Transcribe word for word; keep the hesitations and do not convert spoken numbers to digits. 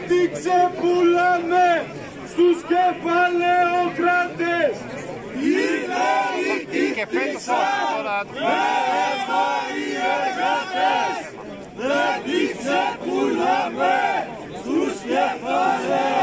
την ξεπουλάμε στους κεφαλαιοκράτες. Είναι οι τυπτήσαν με οι εργάτες. Δεν την ξεπουλάμε στους κεφαλαιοκράτες.